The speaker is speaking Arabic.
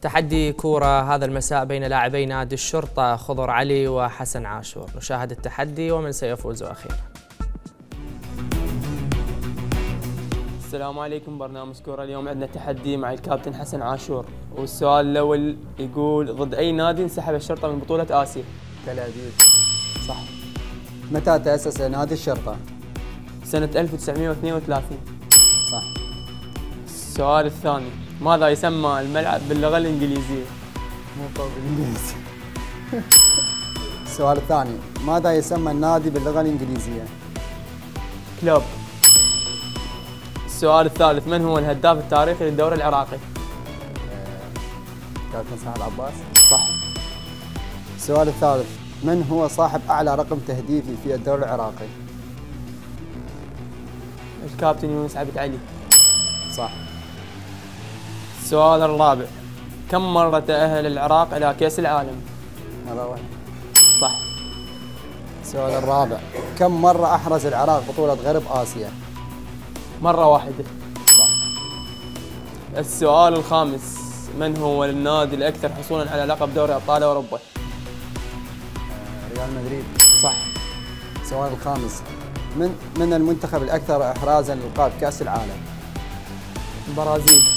تحدي كورة هذا المساء بين لاعبي نادي الشرطة خضر علي وحسن عاشور. نشاهد التحدي ومن سيفوز أخيرا. السلام عليكم، برنامج كورة. اليوم عندنا تحدي مع الكابتن حسن عاشور، والسؤال الأول يقول: ضد أي نادي انسحب الشرطة من بطولة آسيا؟ تل أبيب. صح. متى تأسس نادي الشرطة؟ سنة 1932. صح. السؤال الثاني: ماذا يسمى الملعب باللغة الإنجليزية؟ مو قوي بالإنجليزي. السؤال الثاني: ماذا يسمى النادي باللغة الإنجليزية؟ كلوب. السؤال الثالث: من هو الهداف التاريخي للدوري العراقي؟ كابتن سعد عباس. صح. السؤال الثالث: من هو صاحب أعلى رقم تهديفي في الدوري العراقي؟ الكابتن يونس عبد علي. صح. السؤال الرابع: كم مرة تأهل العراق إلى كأس العالم؟ مرة واحدة. صح. السؤال الرابع: كم مرة أحرز العراق بطولة غرب آسيا؟ مرة واحدة. صح. السؤال الخامس: من هو النادي الأكثر حصولا على لقب دوري أبطال أوروبا؟ ريال مدريد. صح. السؤال الخامس: من المنتخب الأكثر إحرازا لألقاب كأس العالم؟ البرازيل.